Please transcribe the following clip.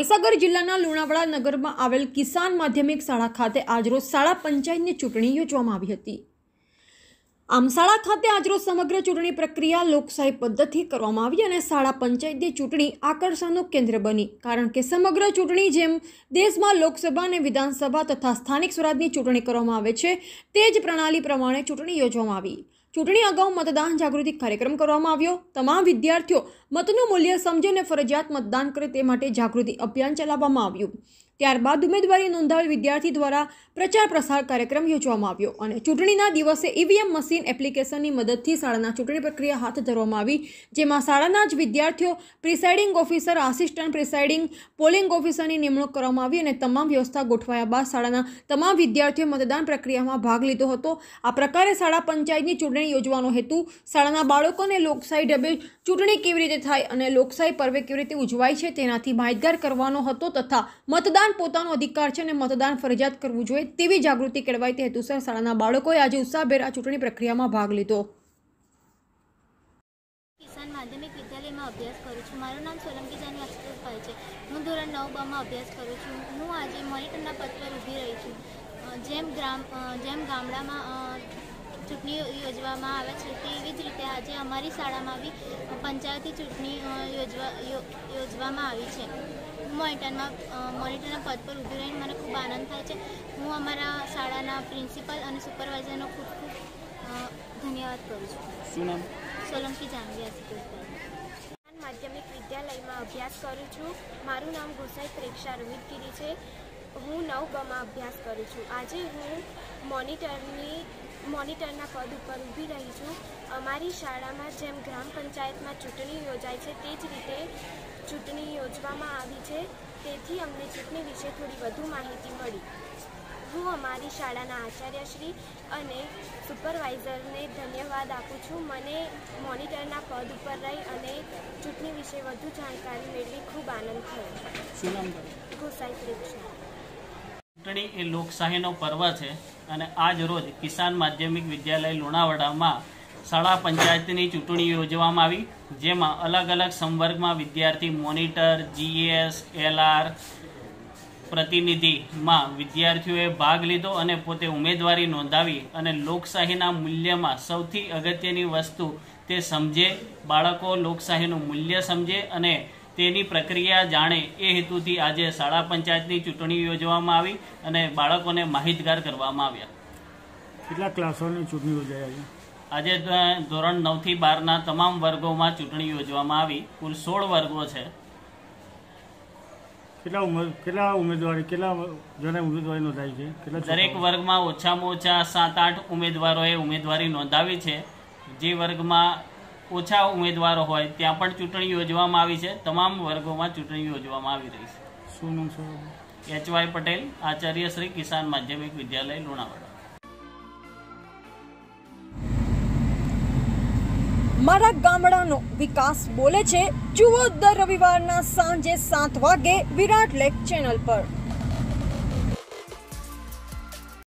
મહીસાગર જિલ્લાના લુણાવાડા નગરમાં આવેલ કિસાન માધ્યમિક શાળા ખાતે આજરોજ શાળા પંચાયતની ચૂંટણી યોજવામાં આવી હતી। આમ શાળા ખાતે આજરોજ સમગ્ર ચૂંટણી પ્રક્રિયા લોકશાહી પદ્ધતિ કરવામાં આવી અને શાળા પંચાયતની ચૂંટણી આકર્ષણનું કેન્દ્ર બની, કારણ કે સમગ્ર ચૂંટણી જેમ દેશમાં લોકસભા અને વિધાનસભા તથા સ્થાનિક સ્વરાજની ચૂંટણી કરવામાં આવે છે તે જ પ્રણાલી પ્રમાણે ચૂંટણી યોજવામાં આવી। ચૂંટણી અગાઉ મતદાન જાગૃતિ કાર્યક્રમ કરવામાં આવ્યો। તમામ વિદ્યાર્થીઓ મતનું મૂલ્ય સમજે અને ફરજિયાત મતદાન કરે તે માટે જાગૃતિ અભિયાન ચલાવવામાં આવ્યું। ત્યારબાદ ઉમેદવારી નોંધાવેલ વિદ્યાર્થી દ્વારા પ્રચાર પ્રસાર કાર્યક્રમ યોજવામાં આવ્યો અને ચૂંટણીના દિવસે ઈવીએમ મશીન એપ્લિકેશનની મદદથી શાળાના ચૂંટણી પ્રક્રિયા હાથ ધરવામાં આવી, જેમાં શાળાના જ વિદ્યાર્થીઓ presiding officer, assistant presiding, polling ઓફિસરની નિમણૂક કરવામાં આવી અને તમામ વ્યવસ્થા ગોઠવાયા બાદ શાળાના તમામ વિદ્યાર્થીઓ મતદાન પ્રક્રિયામાં ભાગ લીધો હતો। આ પ્રકારે શાળા પંચાયતની ચૂંટણી યોજવાનો હેતુ શાળાના બાળકોને લોકશાહી ઢબે ચૂંટણી કેવી રીતે થાય અને લોકશાહી પર્વ કેવી રીતે ઉજવાય છે તેનાથી માહિતગાર કરવાનો હતો તથા મતદાન પોતાનો અધિકાર છે અને મતદાન ફરજિયાત કરવું જોઈએ તેવી જાગૃતિ કેળવાય તે હેતુસર શાળાના બાળકોએ આજે ઉત્સાહભેર આ ચૂંટણી પ્રક્રિયામાં ભાગ લીધો। કિસાન માધ્યમિક વિદ્યાલયમાં અભ્યાસ કરું છું। મારું નામ સોલંકી જાની અક્ષરભાઈ છે। હું ધોરણ 9 માં અભ્યાસ કરું છું। હું આજે મોનિટરના પદ પર ઊભી રહી છું। જેમ ગામડામાં ચૂંટણી યોજવામાં આવે છે તેવી જ રીતે આજે અમારી શાળામાં બી પંચાયતી ચૂંટણી યોજવામાં આવી છે। હું મોનિટરના પદ પર ઊભી રહીને મને ખૂબ આનંદ થાય છે। હું અમારા શાળાના પ્રિન્સિપલ અને સુપરવાઇઝરનો ખૂબ ધન્યવાદ કરું છું। શું નામ? સોલંકી જાનવી કિસાન માધ્યમિક વિદ્યાલયમાં અભ્યાસ કરું છું। મારું નામ ગોસાઈ પ્રેક્ષા રોહિતગીરી છે। હું 9 માં અભ્યાસ કરું છું। આજે હું મોનિટરના પદ ઉપર ઊભી રહી છું। અમારી શાળામાં જેમ ગ્રામ પંચાયતમાં ચૂંટણી યોજાય છે તે જ રીતે ચૂંટણી યોજવામાં આવી છે, તેથી અમને ચૂંટણી વિશે થોડી વધુ માહિતી મળી। હું અમારી શાળાના આચાર્યશ્રી અને સુપરવાઇઝરને ધન્યવાદ આપું છું। મને મોનિટરના પદ ઉપર રહી અને ચૂંટણી વિશે વધુ જાણકારી મેળવી ખૂબ આનંદ થયો। શું નામ? ગોસાઈ પ્રેક્ષા। ચૂંટણી એ લોકશાહીનો પર્વ છે અને આજ રોજ કિસાન માધ્યમિક વિદ્યાલય લુણાવાડામાં શાળા પંચાયતની ચૂંટણી યોજવામાં આવી, જેમાં અલગ અલગ સંવર્ગમાં વિદ્યાર્થી મોનિટર, જીએસ, એલઆર, પ્રતિનિધિમાં વિદ્યાર્થીઓએ ભાગ લીધો અને પોતે ઉમેદવારી નોંધાવી અને લોકશાહીના મૂલ્યમાં સૌથી અગત્યની વસ્તુ તે સમજે, બાળકો લોકશાહીનું મૂલ્ય સમજે અને તેની પ્રક્રિયા જાણે એ હેતુથી આજે શાળા પંચાયતની ચૂંટણી યોજવામાં આવી અને બાળકોને માહિતગાર કરવામાં આવ્યા। કેટલા ક્લાસોની ચૂંટણી યોજાઈ? આજે ધોરણ 9 થી 12ના તમામ વર્ગોમાં ચૂંટણી યોજવામાં આવી। કુલ 16 વર્ગો છે। કેટલા ઉમેદવારી નોંધાઈ છે? દરેક વર્ગમાં ઓછામાં ઓછા 7-8 ઉમેદવારોએ ઉમેદવારી નોંધાવી છે। જે વર્ગમાં ઓછા ઉમેદવારો હોય ત્યાં પણ ચૂંટણી યોજવામાં આવી છે। તમામ વર્ગોમાં ચૂંટણી યોજવામાં આવી રહી છે। શું નામ છે? HY પટેલ, આચાર્ય શ્રી કિસાન માધ્યમિક વિદ્યાલય લુણાવાડા। મારા ગામડાનો વિકાસ બોલે છે। જુઓ દર રવિવારના સાંજે 7 વાગે વિરાટ લેક ચેનલ પર।